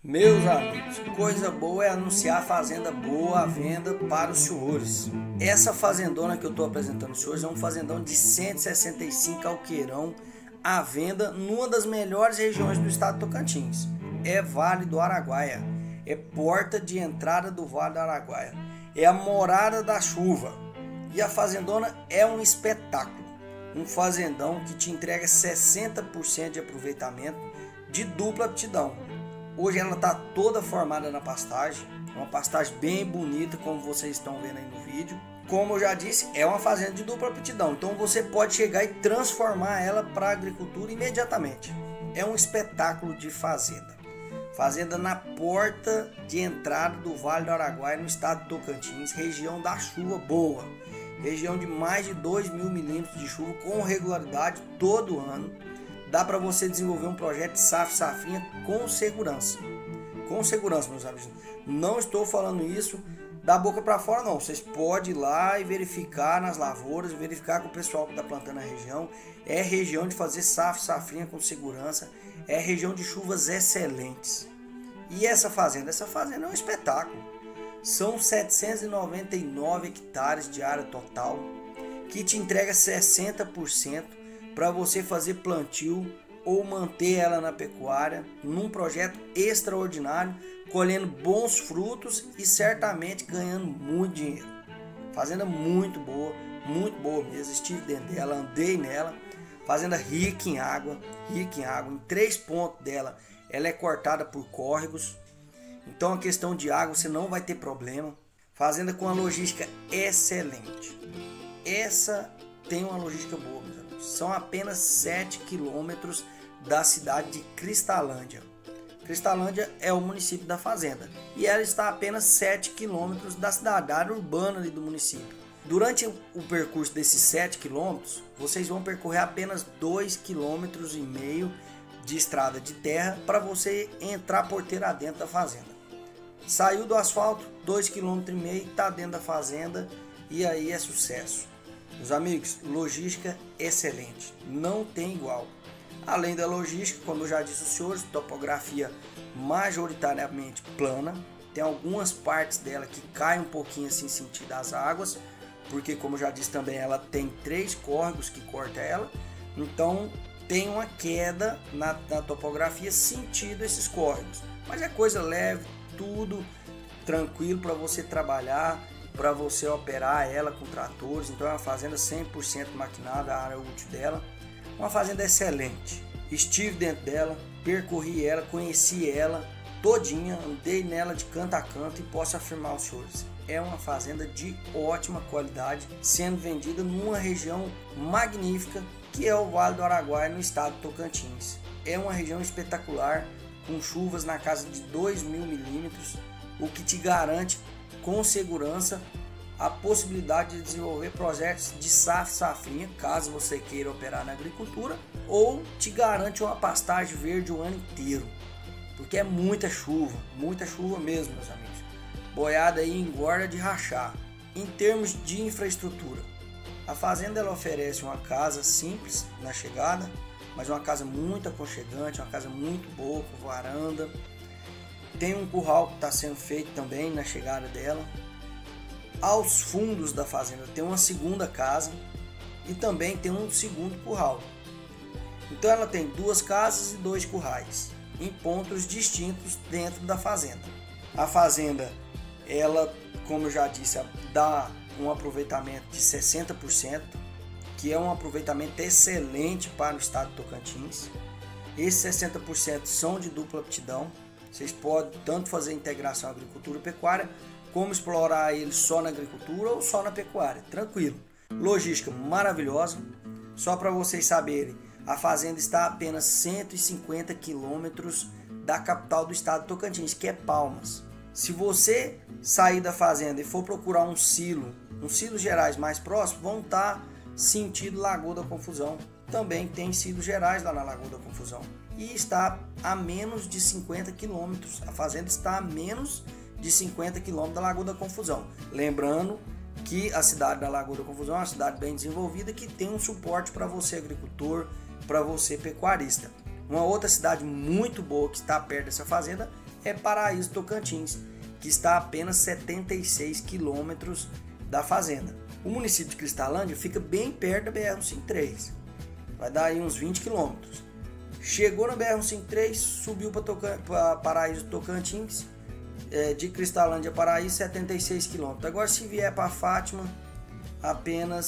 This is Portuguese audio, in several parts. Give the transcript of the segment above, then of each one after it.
Meus amigos, coisa boa é anunciar fazenda boa à venda para os senhores. Essa fazendona que eu estou apresentando aos senhores é um fazendão de 165 alqueirão à venda numa das melhores regiões do estado de Tocantins. É Vale do Araguaia, é porta de entrada do Vale do Araguaia, é a morada da chuva. E a fazendona é um espetáculo, um fazendão que te entrega 60% de aproveitamento de dupla aptidão. Hoje ela está toda formada na pastagem, uma pastagem bem bonita, como vocês estão vendo aí no vídeo. Como eu já disse, é uma fazenda de dupla aptidão, então você pode chegar e transformar ela para a agricultura imediatamente. É um espetáculo de fazenda. Fazenda na porta de entrada do Vale do Araguaia, no estado de Tocantins, região da chuva boa. Região de mais de 2.000 milímetros de chuva com regularidade todo ano. Dá para você desenvolver um projeto de safrinha com segurança. Com segurança, meus amigos. Não estou falando isso da boca para fora, não. Vocês podem ir lá e verificar nas lavouras, verificar com o pessoal que está plantando a região. É região de fazer safrinha com segurança. É região de chuvas excelentes. E essa fazenda? Essa fazenda é um espetáculo. São 799 hectares de área total, que te entrega 60% para você fazer plantio ou manter ela na pecuária num projeto extraordinário, colhendo bons frutos e certamente ganhando muito dinheiro. Fazenda muito boa mesmo. Estive dentro dela, andei nela. Fazenda rica em água. Em 3 pontos dela ela é cortada por córregos. Então a questão de água você não vai ter problema. Fazenda com uma logística excelente. Essa tem uma logística boa, meus amigos. São apenas 7 quilômetros da cidade de Cristalândia. Cristalândia é o município da fazenda e ela está a apenas 7 quilômetros da cidade, da área urbana ali do município. Durante o percurso desses 7 quilômetros, vocês vão percorrer apenas 2,5 quilômetros de estrada de terra para você entrar porteira dentro da fazenda. Saiu do asfalto, 2,5 km está dentro da fazenda e aí é sucesso. Meus amigos, logística excelente, não tem igual. Além da logística, como eu já disse aos senhores, topografia majoritariamente plana. Tem algumas partes dela que caem um pouquinho assim sentido as águas, porque como eu já disse também, ela tem 3 córregos que cortam ela. Então tem uma queda na topografia sentido esses córregos. Mas é coisa leve, tudo tranquilo para você trabalhar, para você operar ela com tratores. Então é uma fazenda 100% maquinada, a área útil dela. Uma fazenda excelente. Estive dentro dela, percorri ela, conheci ela todinha, andei nela de canto a canto e posso afirmar aos senhores, é uma fazenda de ótima qualidade, sendo vendida numa região magnífica que é o Vale do Araguaia, no estado de Tocantins. É uma região espetacular, com chuvas na casa de 2.000 milímetros, o que te garante com segurança a possibilidade de desenvolver projetos de safrinha, caso você queira operar na agricultura, ou te garante uma pastagem verde o ano inteiro, porque é muita chuva mesmo, meus amigos. Boiada aí engorda de rachar. Em termos de infraestrutura, a fazenda ela oferece uma casa simples na chegada, mas uma casa muito aconchegante, uma casa muito boa, com varanda. Tem um curral que está sendo feito também na chegada dela. Aos fundos da fazenda tem uma segunda casa e também tem um segundo curral. Então ela tem 2 casas e 2 currais em pontos distintos dentro da fazenda. A fazenda, ela, como eu já disse, dá um aproveitamento de 60%, que é um aproveitamento excelente para o estado de Tocantins. Esses 60% são de dupla aptidão. Vocês podem tanto fazer integração agricultura e pecuária, como explorar ele só na agricultura ou só na pecuária, tranquilo. Logística maravilhosa. Só para vocês saberem, a fazenda está a apenas 150 quilômetros da capital do estado de Tocantins, que é Palmas. Se você sair da fazenda e for procurar uns silos gerais mais próximos, vão estar sentido Lagoa da Confusão. Também tem silos gerais lá na Lagoa da Confusão. E está a menos de 50 quilômetros. A fazenda está a menos de 50 quilômetros da Lagoa da Confusão. Lembrando que a cidade da Lagoa da Confusão é uma cidade bem desenvolvida que tem um suporte para você agricultor, para você pecuarista. Uma outra cidade muito boa que está perto dessa fazenda é Paraíso Tocantins, que está a apenas 76 quilômetros da fazenda. O município de Cristalândia fica bem perto da BR-153, vai dar aí uns 20 quilômetros. Chegou na BR-153, subiu para Paraíso Tocantins, de Cristalândia a Paraíso, 76 quilômetros. Agora, se vier para Fátima, apenas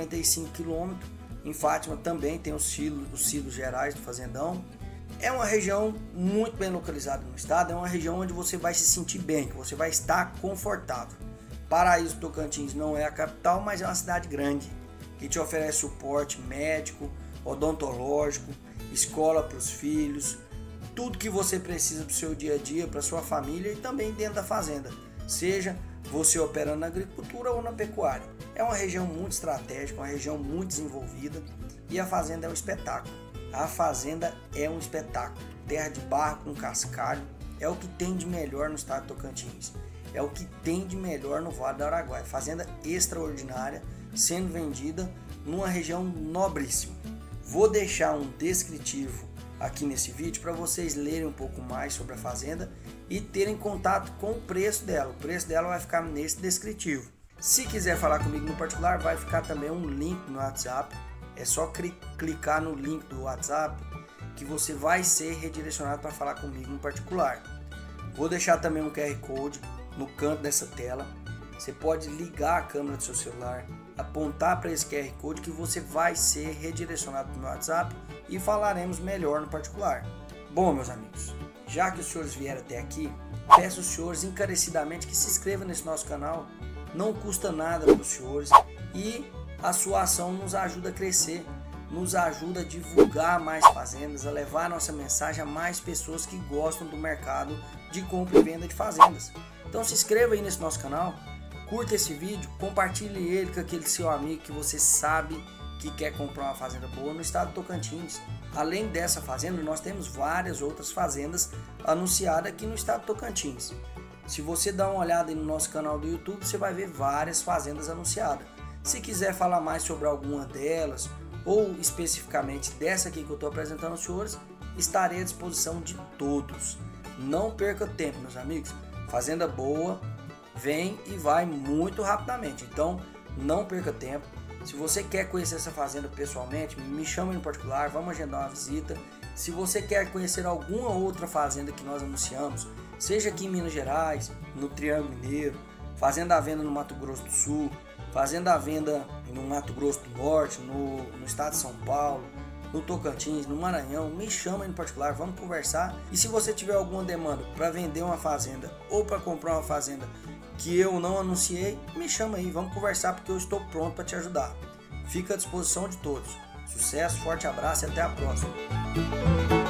55 quilômetros. Em Fátima também tem os silos gerais do fazendão. É uma região muito bem localizada no estado, é uma região onde você vai se sentir bem, que você vai estar confortável. Paraíso Tocantins não é a capital, mas é uma cidade grande, que te oferece suporte médico, odontológico, escola para os filhos, tudo que você precisa para o seu dia a dia, para a sua família e também dentro da fazenda, seja você operando na agricultura ou na pecuária. É uma região muito estratégica, uma região muito desenvolvida e a fazenda é um espetáculo. A fazenda é um espetáculo. Terra de barro com cascalho é o que tem de melhor no estado de Tocantins. É o que tem de melhor no Vale do Araguaia. Fazenda extraordinária sendo vendida numa região nobríssima. Vou deixar um descritivo aqui nesse vídeo para vocês lerem um pouco mais sobre a fazenda e terem contato com o preço dela. O preço dela vai ficar nesse descritivo. Se quiser falar comigo no particular, vai ficar também um link no WhatsApp. É só clicar no link do WhatsApp que você vai ser redirecionado para falar comigo no particular. Vou deixar também um QR Code no canto dessa tela. Você pode ligar a câmera do seu celular, apontar para esse QR Code que você vai ser redirecionado para o meu WhatsApp e falaremos melhor no particular. Bom, meus amigos, já que os senhores vieram até aqui, peço aos senhores encarecidamente que se inscrevam nesse nosso canal. Não custa nada para os senhores e a sua ação nos ajuda a crescer, nos ajuda a divulgar mais fazendas, a levar a nossa mensagem a mais pessoas que gostam do mercado de compra e venda de fazendas. Então se inscreva aí nesse nosso canal, curta esse vídeo, compartilhe ele com aquele seu amigo que você sabe que quer comprar uma fazenda boa no estado de Tocantins. Além dessa fazenda, nós temos várias outras fazendas anunciadas aqui no estado de Tocantins. Se você dá uma olhada aí no nosso canal do YouTube, você vai ver várias fazendas anunciadas. Se quiser falar mais sobre alguma delas, ou especificamente dessa aqui que eu estou apresentando aos senhores, estarei à disposição de todos. Não perca tempo, meus amigos. Fazenda boa vem e vai muito rapidamente, então não perca tempo. Se você quer conhecer essa fazenda pessoalmente, me chame no particular, vamos agendar uma visita. Se você quer conhecer alguma outra fazenda que nós anunciamos, seja aqui em Minas Gerais, no Triângulo Mineiro, fazenda à venda no Mato Grosso do Sul, fazenda à venda no Mato Grosso do Norte, no estado de São Paulo, no Tocantins, no Maranhão, me chama no particular, vamos conversar. E se você tiver alguma demanda para vender uma fazenda ou para comprar uma fazenda que eu não anunciei, me chama aí, vamos conversar porque eu estou pronto para te ajudar. Fica à disposição de todos. Sucesso, forte abraço e até a próxima.